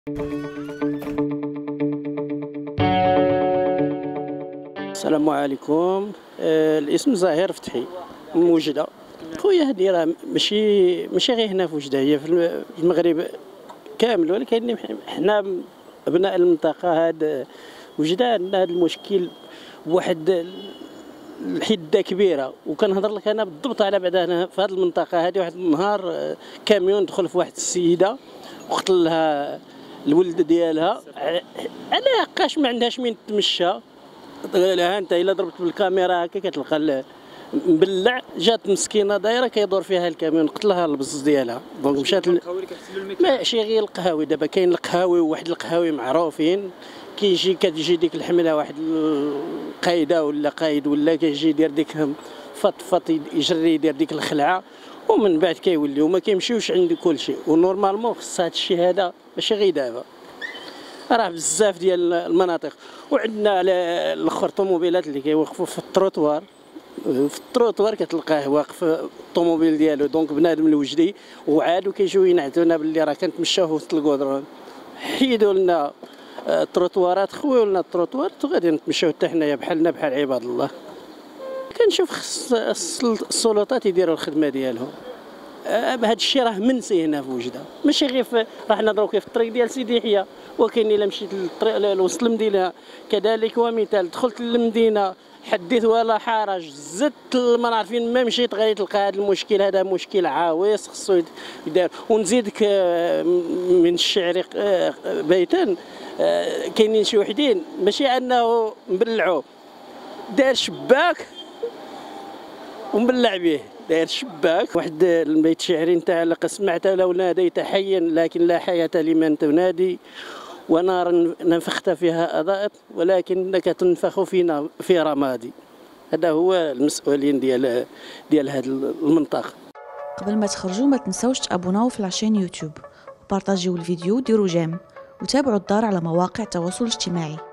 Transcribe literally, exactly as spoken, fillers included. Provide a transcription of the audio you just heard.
السلام عليكم. آه الاسم زاهر فتحي من وجدة. خويا هذه راه ماشي ماشي غير هنا في وجدة، هي في المغرب كامل، ولكن حنا ابناء المنطقة هاد وجدة عندنا هذا المشكل بواحد الحده كبيره. وكنهضر لك انا بالضبط على بعد هنا في هذه المنطقه هذه، واحد النهار كاميون دخل في واحد السيده وقتل لها الولد ديالها على حقاش ما عندهاش من تمشى. لها انت الا ضربت بالكاميرا هكا كتلقى مبلع، جات مسكينه دايره كيدور فيها الكاميون قتلها البص ديالها. دونك مشات ل... ماشي غير القهاوي، دابا كاين القهاوي وواحد القهاوي معروفين كيجي كتجي ديك الحمله واحد القايده ولا قايد ولا كيجي يدير ديك فط فط يجري يدير ديك الخلعه، ومن بعد كيوليو ما كيمشيوش عند كل شيء. ونورمالمون خص هذا الشيء هذا ماشي غير دابا، راه بزاف ديال المناطق. وعندنا على الاخر طوموبيلات اللي كيوقفوا في التروطوار، في التروطوار كتلقاه واقف الطوموبيل ديالو، دونك بنادم الوجدي وعادوا كيجيو ينعتونا باللي راه كنتمشاو في وسط الكودرون. حيدوا لنا التروطوارات، خويوا لنا التروطوار وغادي نتمشاو حتى حنايا بحالنا بحال عباد الله. كنشوف خص السلطات يديروا الخدمه ديالهم. بهذا الشيء راه منسي هنا في وجده، ماشي غير في راه حنا دروك في الطريق ديال سيدي يحيى، وكاين الا مشيت للطريق لوسط المدينه كذلك. ومثال دخلت للمدينه حدث ولا حرج، زدت ما عارفين ما مشيت غادي تلقى هذا المشكل. هذا مشكل عويص خصو يدار. ونزيدك من الشعر بيتا، كاينين شي وحدين ماشي انه مبلعوه، دار شباك ومبلع به، داير شباك. واحد البيت شعري نتاع لقد سمعت لو ناديت حيا لكن لا حياة لمن تنادي، ونارا نفخت فيها أضاءت ولكنك تنفخ فينا في رمادي. هذا هو المسؤولين ديال ديال هذه المنطقة. قبل ما تخرجوا ما تنسوش تابوناو في لاشين يوتيوب وبارطاجيو الفيديو، ديروا جيم وتابعوا الدار على مواقع التواصل الاجتماعي.